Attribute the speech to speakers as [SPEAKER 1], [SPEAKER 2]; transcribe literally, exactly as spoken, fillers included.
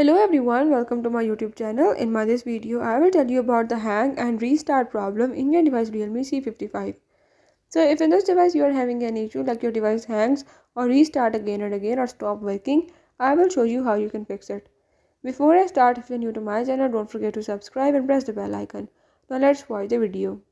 [SPEAKER 1] Hello everyone, welcome to my YouTube channel. In my this video, I will tell you about the hang and restart problem in your device Realme C fifty-five. So if in this device you are having an issue like your device hangs or restart again and again or stop working, I will show you how you can fix it. Before I start, if you are new to my channel, don't forget to subscribe and press the bell icon. Now let's watch the video.